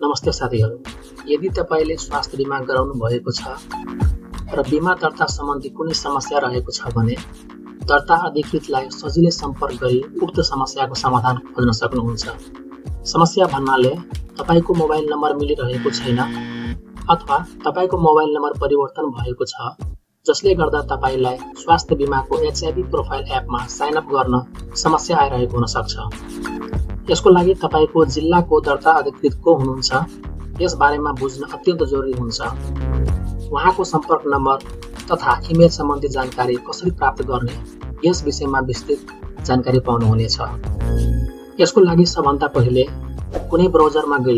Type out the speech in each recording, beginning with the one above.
नमस्ते साथीहरू, यदि तपाईले स्वास्थ्य बीमा गराउनु भएको छ र बीमा दर्ता सम्बन्धी कुनै समस्या रहेको छ भने दर्ता अधिकृतलाई सजिलै सम्पर्क गरी उक्त समस्याको समाधान खोज्न सक्नुहुन्छ। समस्या भन्नाले तपाईको मोबाइल नम्बर मिलिरहेको छैन अथवा तपाईको मोबाइल नम्बर परिवर्तन भएको छ, जसले गर्दा तपाईलाई स्वास्थ्य बीमाको एचआईभी प्रोफाइल एपमा साइन अप गर्न समस्या आइरहेको हुन सक्छ। यसको लागि तपाईको जिल्लाको दर्ता अधिकृत को हुनुहुन्छ यस बारेमा बुझ्न अत्यन्त जरुरी हुन्छ। उहाँको सम्पर्क नम्बर तथा इमेल सम्बन्धी जानकारी कसरी प्राप्त गर्ने यस विषयमा विस्तृत जानकारी पाउनुहुनेछ। यसको लागि सबभन्दा पहिले कुनै ब्राउजरमा गई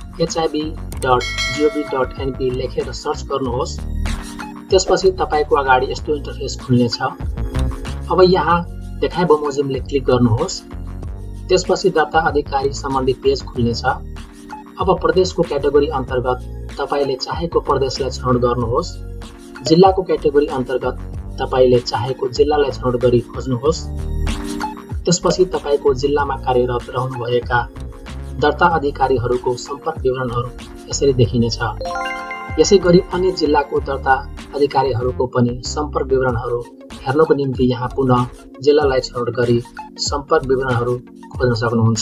hiv.gov.np लेखेर सर्च गर्नुहोस्। त्यसपछि तपाईको अगाडि यस्तो इन्टरफेस खुल्नेछ। अब यहाँ देखाए बमोजिमले क्लिक गर्नुहोस्। त्यसपछि दर्ता अधिकारी सम्बन्धी पेज खुल्नेछ। अब प्रदेशको क्याटेगोरी अन्तर्गत तपाईले चाहेको प्रदेशलाई छनौट गर्नुहोस्। जिल्लाको क्याटेगोरी अन्तर्गत तपाईले चाहेको जिल्लालाई छनौट गरी खोज्नुहोस्। त्यसपछि तपाईको जिल्लामा कार्यरत रहनुभएका दर्ता अधिकारीहरूको सम्पर्क विवरणहरू यसरी देखिनेछ। यसैगरी अन्य जिल्लाको दर्ता अधिकारीहरूको पनि सम्पर्क विवरणहरू हेर्नको निम्ति यहाँ पुनः जिल्लालाई छनौट गरी सम्पर्क विवरणहरू खोज्न सक्नुहुन्छ।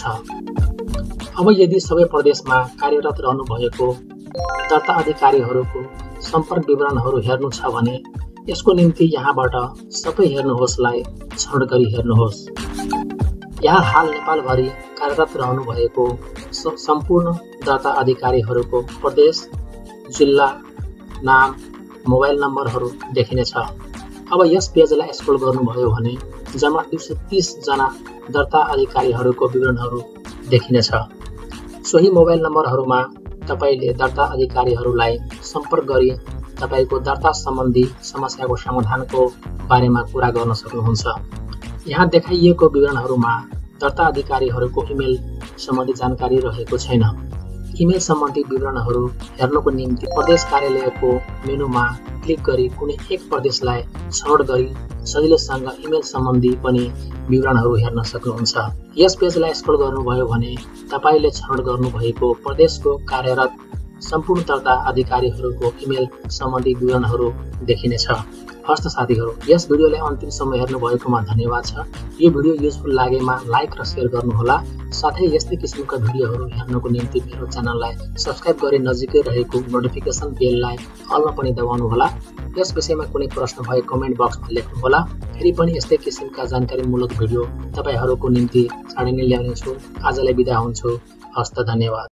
अब यदि सबै प्रदेशमा कार्यरत रहनु भएको दर्ता अधिकारीहरूको सम्पर्क विवरणहरू हेर्नु छ भने यसको निम्ति यहाँबाट सबै हेर्नुहोस्लाई छनौट गरी हेर्नुहोस्। यहाँ हाल नेपालभरि कार्यरत रहनु भएको सम्पूर्ण दर्ता अधिकारीहरूको प्रदेश, जिल्ला, नाम, मोबाइल नम्बरहरू देखिनेछ। अब यस पेजलाई स्क्रोल गर्नुभयो भने जम्मा 230 जना दर्ता अधिकारीहरूको विवरणहरू देखिनेछ। सोही मोबाइल नम्बरहरूमा तपाईले दर्ता अधिकारीहरूलाई सम्पर्क गरी तपाईको दर्ता सम्बन्धी समस्याको समाधानको बारेमा कुरा गर्न सक्नुहुन्छ। यहाँ देखाइएको विवरणहरूमा दर्ता अधिकारीहरूको इमेल सम्बन्धी जानकारी रहेको छैन। इमेल सम्बन्धी विवरणहरू हेर्नको निम्ति प्रदेश कार्यालयको मेनुमा क्लिक गरी कुनै एक प्रदेशलाई छनौट गरी सजिलैसँग इमेल सम्बन्धी पनि विवरणहरू हेर्न सक्नुहुन्छ। यस पेजलाई स्क्रोल गर्नुभयो भने तपाईले छनौट गर्नुभएको प्रदेशको कार्यरत सम्पूर्ण दर्ता अधिकारीहरूको इमेल सम्बन्धी विवरणहरू देखिनेछ। हस्त साथीहरू, यस भिडियोलाई अन्तिमसम्म हेर्नु भएकोमा धन्यवाद छ। यो भिडियो युजफुल लागेमा लाइक र शेयर गर्नुहोला। साथै यस्तै किसिमका भिडियोहरू हेर्नको निम्ति मेरो च्यानललाई सब्स्क्राइब गरी नजिकै रहेको नोटिफिकेसन बेललाई अलमा पनि दबाउनुहोला। यस विषयमा कुनै प्रश्न भए कमेन्ट बक्समा लेख्नुहोला। फेरि पनि यस्तै किसिमका जानकारीमूलक भिडियो तपाईहरूको निम्ति चाँडै नै ल्याउनेछु। आजलाई बिदा हुन्छु। हस्त धन्यवाद।